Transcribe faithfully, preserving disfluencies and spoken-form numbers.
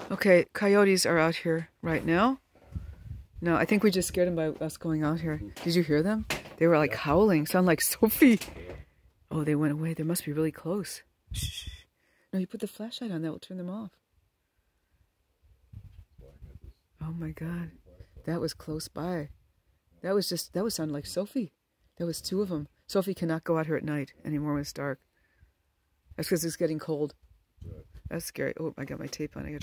Okay, coyotes are out here right now. No, I think we just scared them by us going out here. Did you hear them? They were like howling. Sound like Sophie. Oh, they went away. They must be really close. Shh. No, you put the flashlight on. That will turn them off. Oh my God. That was close by. That was just, that was sounding like Sophie. That was two of them. Sophie cannot go out here at night anymore when it's dark. That's because it's getting cold. That's scary. Oh, I got my tape on. I got